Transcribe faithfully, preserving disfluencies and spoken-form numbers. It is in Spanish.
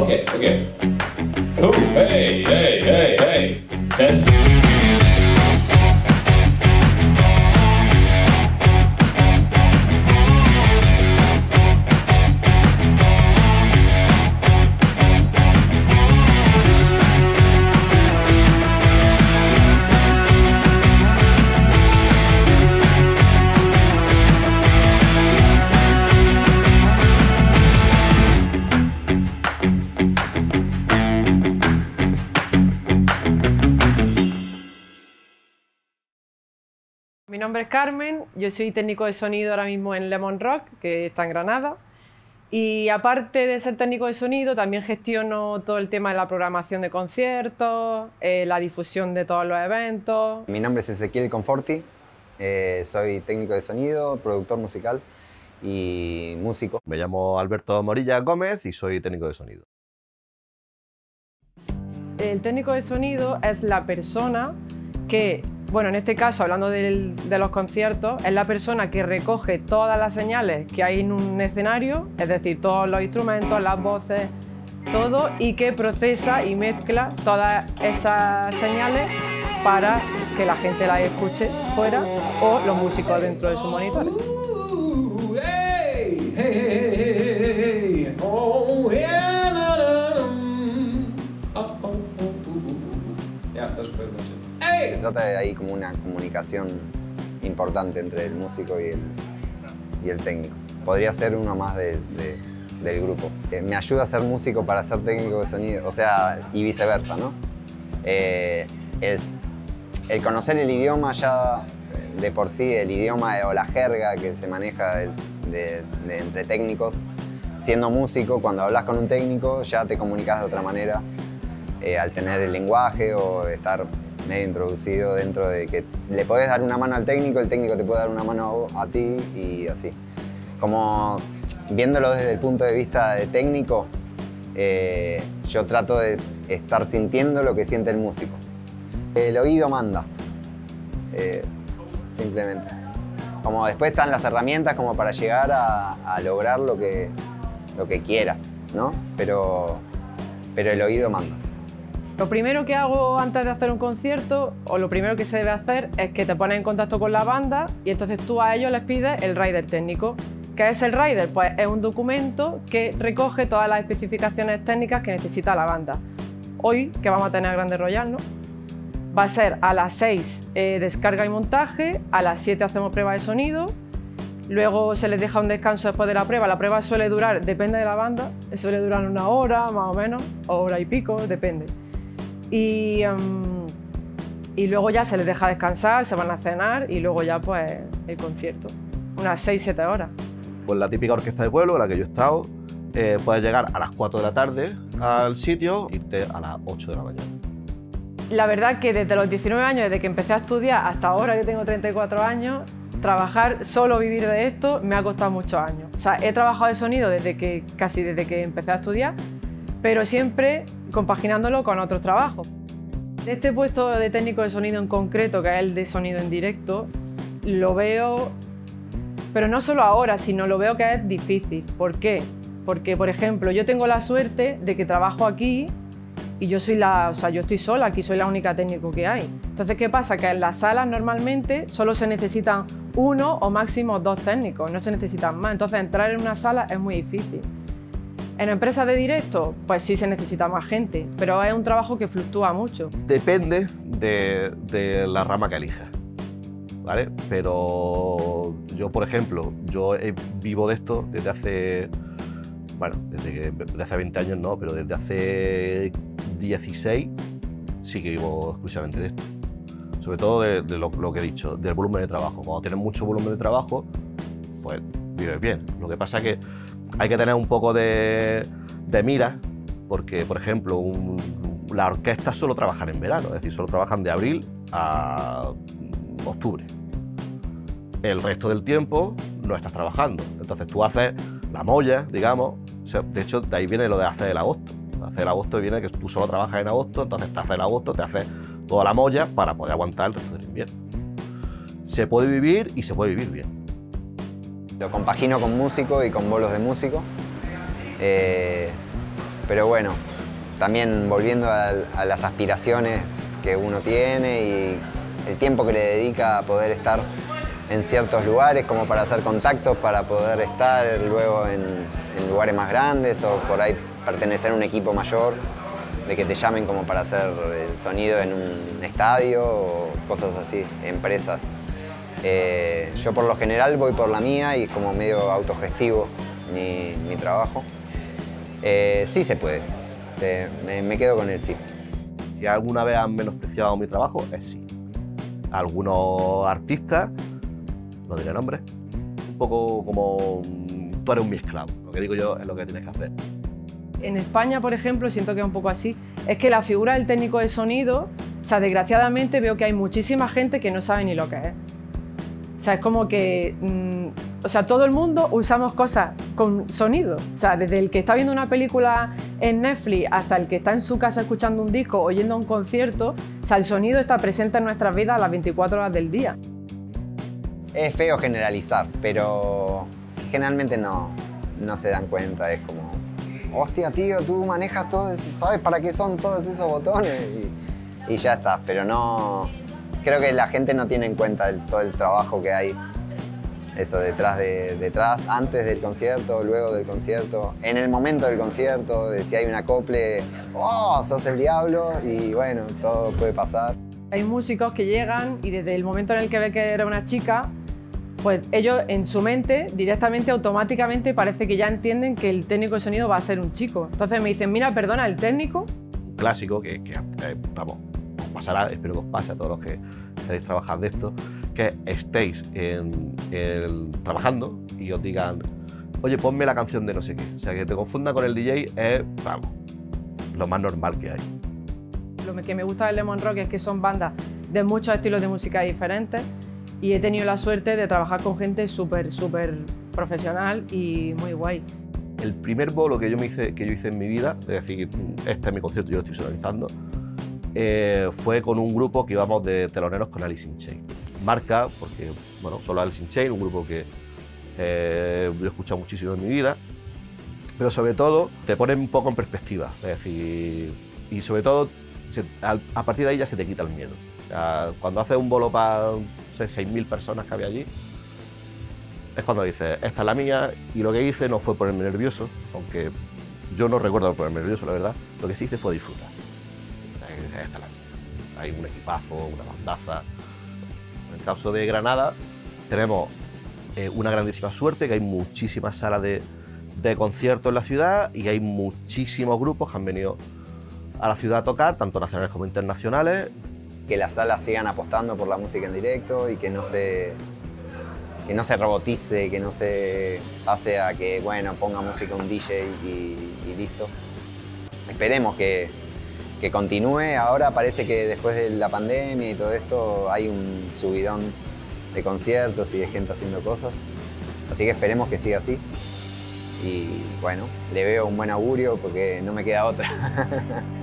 Okay, okay. Oh, hey, hey, hey, hey. Test. Mi nombre es Carmen, yo soy técnico de sonido ahora mismo en Lemon Rock, que está en Granada. Y aparte de ser técnico de sonido, también gestiono todo el tema de la programación de conciertos, eh, la difusión de todos los eventos. Mi nombre es Ezequiel Conforti, eh, soy técnico de sonido, productor musical y músico. Me llamo Alberto Morilla Gómez y soy técnico de sonido. El técnico de sonido es la persona que, bueno, en este caso, hablando del, de los conciertos, es la persona que recoge todas las señales que hay en un escenario, es decir, todos los instrumentos, las voces, todo, y que procesa y mezcla todas esas señales para que la gente las escuche fuera o los músicos dentro de sus monitores. Se trata de ahí como una comunicación importante entre el músico y el, y el técnico. Podría ser uno más de, de, del grupo. Eh, me ayuda a ser músico para ser técnico de sonido, o sea, y viceversa, ¿no? Eh, el, el conocer el idioma ya de por sí, el idioma o la jerga que se maneja de, de, de entre técnicos, siendo músico, cuando hablas con un técnico ya te comunicas de otra manera. Eh, al tener el lenguaje o estar medio introducido dentro de que le podés dar una mano al técnico, el técnico te puede dar una mano a ti y así. Como viéndolo desde el punto de vista de técnico, eh, yo trato de estar sintiendo lo que siente el músico. El oído manda, eh, simplemente. Como después están las herramientas como para llegar a, a lograr lo que, lo que quieras, ¿no? Pero, pero el oído manda. Lo primero que hago antes de hacer un concierto, o lo primero que se debe hacer, es que te pones en contacto con la banda y entonces tú a ellos les pides el rider técnico. ¿Qué es el rider? Pues es un documento que recoge todas las especificaciones técnicas que necesita la banda. Hoy, que vamos a tener Grande Royal, ¿no? Va a ser a las seis eh, descarga y montaje, a las siete hacemos prueba de sonido, luego se les deja un descanso después de la prueba. La prueba suele durar, depende de la banda, suele durar una hora más o menos, o hora y pico, depende. Y, um, y luego ya se les deja descansar, se van a cenar y luego ya pues el concierto, unas seis siete horas. Pues la típica orquesta de pueblo en la que yo he estado, eh, puedes llegar a las cuatro de la tarde al sitio e irte a las ocho de la mañana. La verdad que desde los diecinueve años, desde que empecé a estudiar hasta ahora que tengo treinta y cuatro años, trabajar, solo vivir de esto, me ha costado muchos años. O sea, he trabajado de sonido desde que, casi desde que empecé a estudiar, pero siempre compaginándolo con otros trabajos. Este puesto de técnico de sonido en concreto, que es el de sonido en directo, lo veo, pero no solo ahora, sino lo veo que es difícil. ¿Por qué? Porque, por ejemplo, yo tengo la suerte de que trabajo aquí y yo soy la, o sea, yo estoy sola, aquí soy la única técnico que hay. Entonces, ¿qué pasa? Que en las salas normalmente solo se necesitan uno o máximo dos técnicos, no se necesitan más. Entonces, entrar en una sala es muy difícil. En empresas de directo, pues sí se necesita más gente, pero es un trabajo que fluctúa mucho. Depende de, de la rama que elijas, ¿vale? Pero yo, por ejemplo, yo he, vivo de esto desde hace, bueno, desde, que, desde hace veinte años no, pero desde hace dieciséis sí que vivo exclusivamente de esto. Sobre todo de, de lo, lo que he dicho, del volumen de trabajo. Cuando tienes mucho volumen de trabajo, pues vives bien. Lo que pasa es que hay que tener un poco de, de mira, porque, por ejemplo, un, las orquestas solo trabajan en verano, es decir, solo trabajan de abril a octubre. El resto del tiempo no estás trabajando, entonces tú haces la molla, digamos, o sea, de hecho, de ahí viene lo de hacer el agosto. Hacer el agosto viene que tú solo trabajas en agosto, entonces te haces el agosto, te haces toda la molla para poder aguantar el resto del invierno. Se puede vivir y se puede vivir bien. Lo compagino con músico y con bolos de músico, eh, pero bueno, también volviendo a, a las aspiraciones que uno tiene y el tiempo que le dedica a poder estar en ciertos lugares, como para hacer contactos, para poder estar luego en, en lugares más grandes o por ahí pertenecer a un equipo mayor, de que te llamen como para hacer el sonido en un estadio o cosas así, empresas. Eh, yo por lo general voy por la mía y es como medio autogestivo mi, mi trabajo. Eh, sí se puede, eh, me, me quedo con el sí. Si alguna vez han menospreciado mi trabajo, es sí. Algunos artistas, no diré nombres, un poco como tú eres un mi esclavo. Lo que digo yo es lo que tienes que hacer. En España, por ejemplo, siento que es un poco así, es que la figura del técnico de sonido, o sea, desgraciadamente veo que hay muchísima gente que no sabe ni lo que es. O sea, es como que, mmm, o sea, todo el mundo usamos cosas con sonido. O sea, desde el que está viendo una película en Netflix hasta el que está en su casa escuchando un disco, oyendo un concierto, o sea, el sonido está presente en nuestras vidas a las veinticuatro horas del día. Es feo generalizar, pero generalmente no, no se dan cuenta. Es como, hostia, tío, tú manejas todo eso, ¿sabes para qué son todos esos botones? Y, y ya está, pero no... Creo que la gente no tiene en cuenta el, todo el trabajo que hay, eso detrás, de, detrás, antes del concierto, luego del concierto, en el momento del concierto, de si hay un acople, ¡oh, sos el diablo! Y bueno, todo puede pasar. Hay músicos que llegan y desde el momento en el que ve que era una chica, pues ellos en su mente, directamente, automáticamente, parece que ya entienden que el técnico de sonido va a ser un chico. Entonces me dicen, mira, perdona, ¿el técnico? Un clásico que, que eh, vamos, os pasará, espero que os pase a todos los que queréis trabajar de esto, que estéis en, en, trabajando y os digan, oye, ponme la canción de no sé qué. O sea, que te confunda con el D J es, vamos, lo más normal que hay. Lo que me gusta del Lemon Rock es que son bandas de muchos estilos de música diferentes y he tenido la suerte de trabajar con gente súper, súper profesional y muy guay. El primer bolo que yo, me hice, que yo hice en mi vida, es decir, este es mi concierto, yo lo estoy sonorizando, eh, fue con un grupo que íbamos de teloneros con Alice in Chains. Marca, porque, bueno, solo Alice in Chains, un grupo que eh, yo he escuchado muchísimo en mi vida, pero sobre todo te pone un poco en perspectiva, es decir, y sobre todo se, a, a partir de ahí ya se te quita el miedo. O sea, cuando haces un bolo para seis mil personas que había allí, es cuando dices, esta es la mía, y lo que hice no fue ponerme nervioso, aunque yo no recuerdo ponerme nervioso, la verdad, lo que sí hice fue disfrutar. Esta es la mía. Hay un equipazo, una bandaza. En el caso de Granada tenemos eh, una grandísima suerte, que hay muchísimas salas de, de conciertos en la ciudad y hay muchísimos grupos que han venido a la ciudad a tocar, tanto nacionales como internacionales. Que las salas sigan apostando por la música en directo y que no se, que no se robotice, que no se pase a que, bueno, ponga música un D J y, y listo. Esperemos que, que continúe. Ahora parece que después de la pandemia y todo esto hay un subidón de conciertos y de gente haciendo cosas. Así que esperemos que siga así. Y bueno, le veo un buen augurio porque no me queda otra.